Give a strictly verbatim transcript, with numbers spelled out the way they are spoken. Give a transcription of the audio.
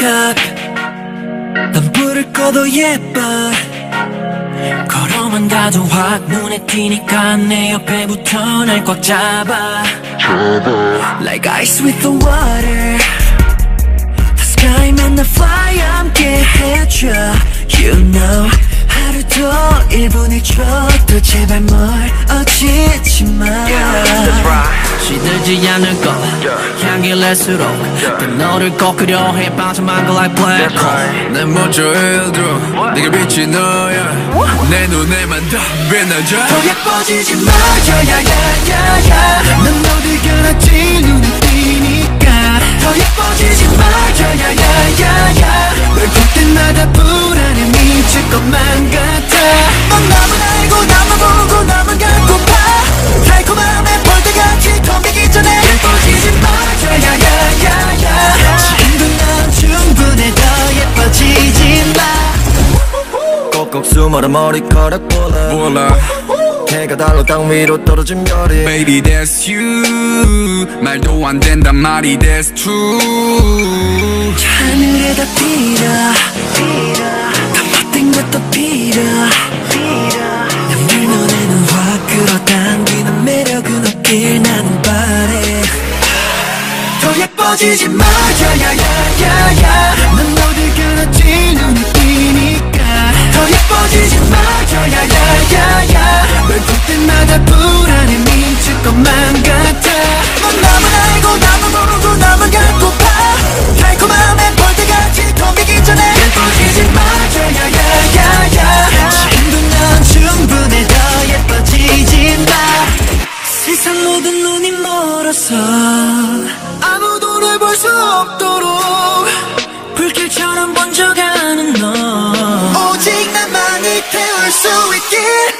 난 불을 꺼도 예뻐. 걸어만 가도 확 눈에 띄니까 내 옆에 붙어 날 꽉 잡아. Like ice with the water. The sky 맨날 fly 함께 해줘. You know 하루도 일 분 일 초도 제발 뭘 어지지 마. 시들지 않을 것 향기랄수록 또 너를 꼭 그려해 빠져만 거 like black hole. 난 먼저 일들어 네가 빛이 너야. 내 눈에만 더 빛나줘. 더 예뻐지지 마 야야야야야. 난 어디 가나 제일 눈에 띄니까. 더 예뻐지지 마 야야야야야. 널 볼 때마다 불안해 미칠 것만 같아. 넌 나만 알고 나만 보고 나만 갖고파. 달콤함에 벌떼같이 덤비기 전에 예뻐지지 마 야야야야야. 지금도 난 충분해 더 예뻐지지 마. 꼭꼭 숨어라 머리카락 볼라 몰라 해가 달로 땅 위로 떨어진 별이. Baby that's you. 말도 안 된단 말이 that's true. 하늘에다 빌어 더 못된 것도 빌어. 내 눈에는 확 끌어당기는 매력은 없길 나는 바래. 더 예뻐지지 마 야야야야야. 난 어딜 가나 제일 눈에 띄니까. 더 예뻐지지 마 야야야야야. 널 볼 때마다 불안해 미칠 것만 같아. 넌 나만 알고 나만 모르고 나만 갖고파. 달콤함에 벌떼같이 덤비기 전에 예뻐지지 마 야야야야야. 지금도 난 충분해 더 예뻐지지 마. 세상 모든 눈이 멀어서 아무도 널 볼 수 없도록 불길처럼 번져가는 너. 오직 나만이 태울 수 있길.